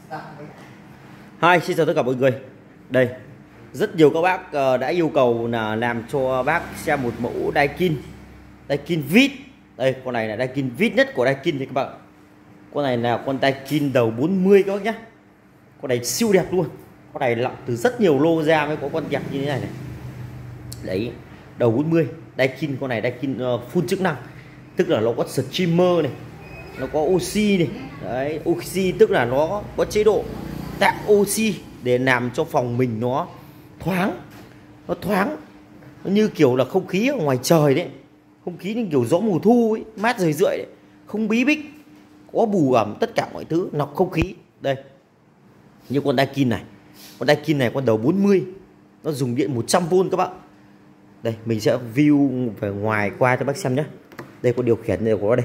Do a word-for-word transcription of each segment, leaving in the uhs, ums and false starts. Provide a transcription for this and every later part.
Hi, xin chào tất cả mọi người. Đây, rất nhiều các bác uh, đã yêu cầu là làm cho bác xem một mẫu Daikin Daikin vít. Đây, con này là Daikin vít nhất của Daikin thì các bạn. Con này là con Daikin đầu bốn mươi các bác nhé. Con này siêu đẹp luôn. Con này lọc từ rất nhiều lô ra mới có con đẹp như thế này này. Đấy, đầu bốn mươi Daikin, con này Daikin uh, full chức năng. Tức là nó có streamer này, nó có oxy này. Đấy, oxy tức là nó có chế độ tạo oxy để làm cho phòng mình nó thoáng, nó thoáng, nó như kiểu là không khí ở ngoài trời đấy, không khí như kiểu gió mùa thu ấy, mát rười rượi đấy, không bí bích, có bù ẩm tất cả mọi thứ, lọc không khí. Đây, như con Daikin này, con Daikin này con đầu bốn mươi, nó dùng điện một trăm vôn các bạn. Đây, mình sẽ view về ngoài qua cho bác xem nhé. Đây, có điều khiển này có đây.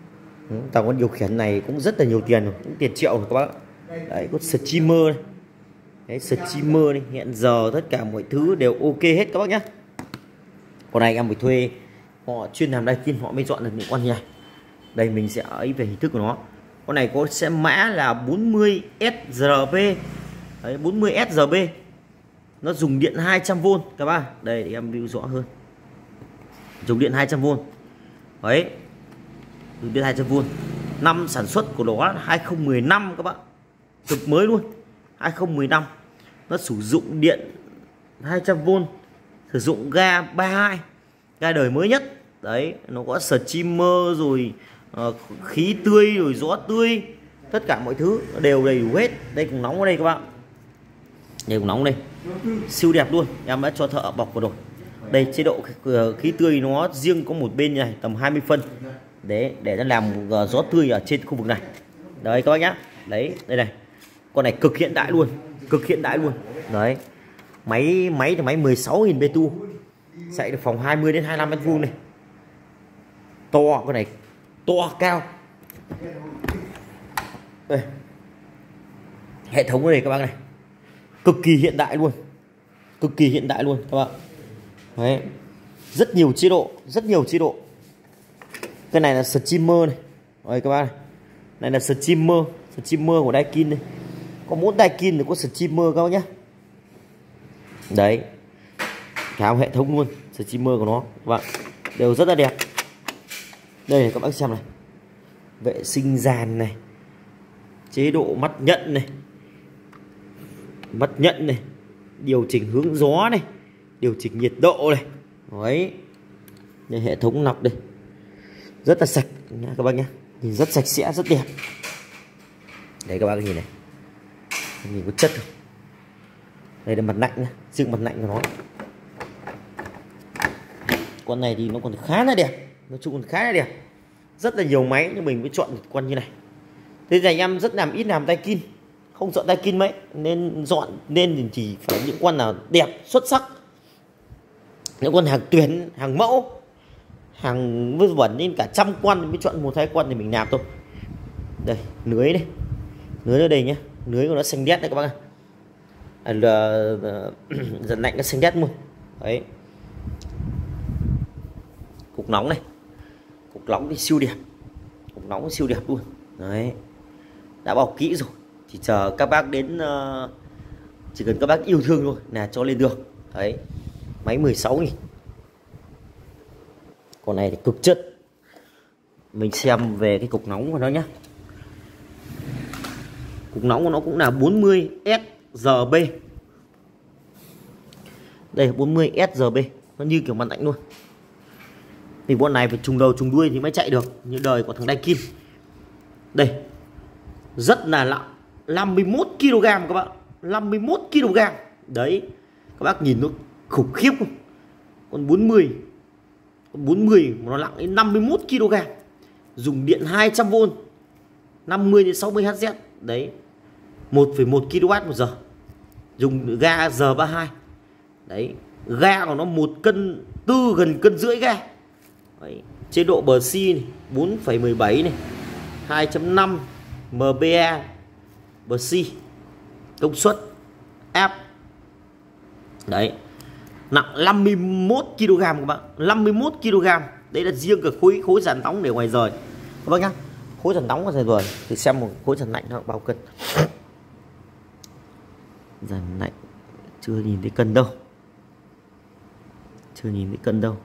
Tao con điều khiển này cũng rất là nhiều tiền rồi, cũng tiền triệu rồi các bác. Đấy, có streamer này. Đấy, streamer này, hiện giờ tất cả mọi thứ đều ok hết các bác nhé. Con này em phải thuê họ chuyên làm Daikin họ mới chọn được những con như này. Đây mình sẽ ấy về hình thức của nó. Con này có sẽ mã là bốn mươi S R B. Đấy, bốn mươi S R B. Nó dùng điện hai trăm vôn các bác. Đây để em view rõ hơn. Dùng điện hai trăm vôn. Đấy. Dùng điện hai trăm vôn. Năm sản xuất của nó là hai không một năm các bạn. Cực mới luôn. hai không một năm. Nó sử dụng điện hai trăm vôn, sử dụng ga ba mươi hai, ga đời mới nhất. Đấy, nó có streamer rồi uh, khí tươi rồi gió tươi, tất cả mọi thứ đều đầy đủ hết. Đây cũng nóng ở đây các bạn. Đây cũng nóng đây. Siêu đẹp luôn. Em đã cho thợ bọc vào rồi. Đây chế độ khí tươi nó riêng có một bên như này tầm hai mươi phân. Để để nó làm uh, gió tươi ở trên khu vực này. Đấy các bác nhá. Đấy, đây này. Con này cực hiện đại luôn, cực hiện đại luôn. Đấy. Máy máy thì máy mười sáu nghìn bê tu. Chạy được phòng hai mươi đến hai mươi lăm mét vuông này. To, con này to cao. Đây. Hệ thống ở đây các bác này. Cực kỳ hiện đại luôn. Cực kỳ hiện đại luôn các bạn. Đấy. Rất nhiều chế độ, rất nhiều chế độ. Cái này là streamer này. Đây các bác này. Này là streamer, streamer của Daikin này. Có mỗi Daikin thì có streamer các bác nhá. Đấy. Cả hệ thống luôn, streamer của nó các bạn. Đều rất là đẹp. Đây này, các bác xem này. Vệ sinh dàn này. Chế độ mắt nhận này. Mắt nhận này. Điều chỉnh hướng gió này. Điều chỉnh nhiệt độ này. Đấy. Đây, hệ thống lọc đây. Rất là sạch nha các bác nhé. Nhìn rất sạch sẽ, rất đẹp. Đấy các bác nhìn này. Nhìn có chất không? Đây là mặt lạnh nhá, riêng mặt lạnh của nó. Con này thì nó còn khá là đẹp, nói chung còn khá là đẹp. Rất là nhiều máy nhưng mình mới chọn một con như này. Thế này em rất làm ít làm Daikin, không chọn Daikin mấy nên dọn nên chỉ phải những con nào đẹp xuất sắc, những con hàng tuyển, hàng mẫu, hàng vớ vẩn nên cả trăm con mới chọn một hai con thì mình làm thôi. Đây lưới đây, lưới ở đây nhé, lưới của nó xanh đét đấy các bác ạ. À, là dần lạnh nó xanh đét luôn. Đấy. Cục nóng này, cục nóng thì siêu đẹp, cục nóng siêu đẹp luôn. Đấy, đã bọc kỹ rồi, chỉ chờ các bác đến, uh, chỉ cần các bác yêu thương thôi là cho lên được. Đấy, máy mười sáu nghìn. Con này thì cực chất. Mình xem về cái cục nóng của nó nhá. Cục nóng của nó cũng là bốn mươi S R B. Đây bốn mươi S R B. Nó như kiểu mặt lạnh luôn. Thì bọn này phải trùng đầu trùng đuôi thì mới chạy được như đời của thằng Daikin. Đây. Rất là nặng, năm mươi mốt ki lô gam các bạn. năm mươi mốt ki lô gam. Đấy. Các bác nhìn nó khủng khiếp không? Con bốn mươi. Con bốn mươi mà nó nặng đến năm mươi mốt ki lô gam. Dùng điện hai trăm vôn. năm mươi đến sáu mươi héc. Đấy. một phẩy một ki lô oát một giờ. Dùng ga R ba mươi hai. Đấy, ga của nó một cân tư, gần cân rưỡi ga. Đấy, chế độ bờ xi này, bốn phẩy mười bảy này, hai chấm năm M B A bờ xi. Công suất áp. Đấy. Nặng năm mươi mốt ki lô gam các bạn, năm mươi mốt ki lô gam. Đấy là riêng cả khối khối dàn nóng để ngoài rời. Các bác nhá. Khối dàn nóng ngoài rời thì xem một khối dàn lạnh nó bao cân. Dàn lạnh chưa nhìn thấy cân đâu, chưa nhìn thấy cân đâu.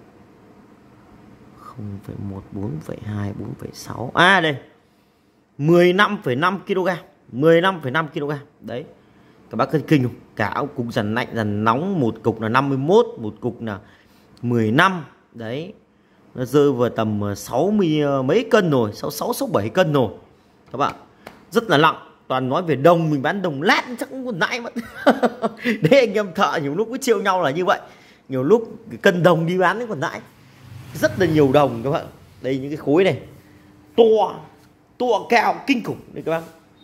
Không phẩy một, bốn phẩy hai, bốn phẩy sáu. À đây, mười lăm phẩy năm ki lô gam, mười lăm phẩy năm ki lô gam. Đấy, các bác cân kinh không? Cả cục dàn lạnh dàn nóng, một cục là năm mươi mốt, một cục là mười lăm. Đấy, nó rơi vào tầm sáu mươi mấy cân rồi, sáu sáu sáu bảy cân rồi các bạn. Rất là nặng. Toàn nói về đồng, mình bán đồng lát chắc cũng còn nãy mất. Đấy, anh em thợ nhiều lúc cứ chiêu nhau là như vậy. Nhiều lúc cân đồng đi bán còn nãy. Rất là nhiều đồng các bạn. Đây những cái khối này to, to cao kinh khủng đây các bác.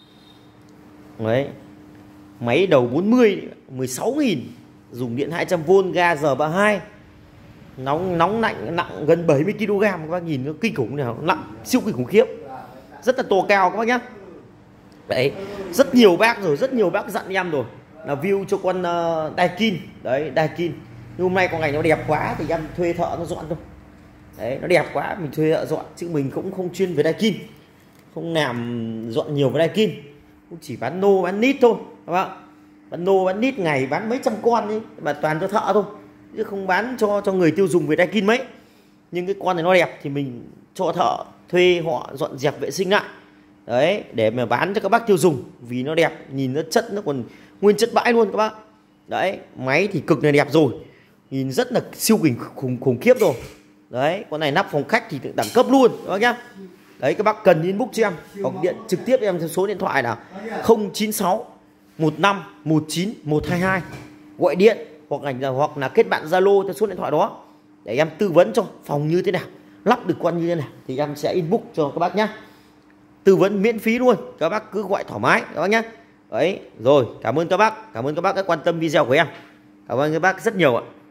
Đấy, máy đầu bốn mươi, mười sáu nghìn, dùng điện hai trăm vôn, ga R ba mươi hai, nóng nóng lạnh, nặng gần bảy mươi ki lô gam. Các bác nhìn nó kinh khủng nào, nặng siêu kinh khủng khiếp, rất là to cao các bác nhá. Đấy, rất nhiều bác rồi, rất nhiều bác dặn em rồi là view cho con uh, Daikin. Đấy, Daikin. Nhưng hôm nay con ngày nó đẹp quá thì em thuê thợ nó dọn thôi. Đấy, nó đẹp quá mình thuê thợ dọn, chứ mình cũng không chuyên về Daikin, không làm dọn nhiều với Daikin, cũng chỉ bán nô bán nít thôi các bạn. Bán nô bán nít ngày bán mấy trăm con đi mà toàn cho thợ thôi, chứ không bán cho cho người tiêu dùng về Daikin mấy. Nhưng cái con này nó đẹp thì mình cho thợ thuê họ dọn dẹp vệ sinh lại. Đấy, để mà bán cho các bác tiêu dùng, vì nó đẹp, nhìn nó chất, nó còn nguyên chất bãi luôn các bác. Đấy, máy thì cực này đẹp rồi, nhìn rất là siêu khủng khủng, khủng khiếp rồi. Đấy, con này nắp phòng khách thì đẳng cấp luôn các bác nhá. Đấy, các bác cần inbox cho em hoặc điện trực tiếp em theo số điện thoại là không chín sáu một năm một chín một hai hai, gọi điện hoặc ảnh hoặc là kết bạn Zalo theo số điện thoại đó để em tư vấn cho phòng như thế nào, lắp được con như thế nào thì em sẽ inbox cho các bác nhá. Tư vấn miễn phí luôn, các bác cứ gọi thoải mái các bác nhé. Đấy, rồi, cảm ơn các bác, cảm ơn các bác đã quan tâm video của em. Cảm ơn các bác rất nhiều ạ.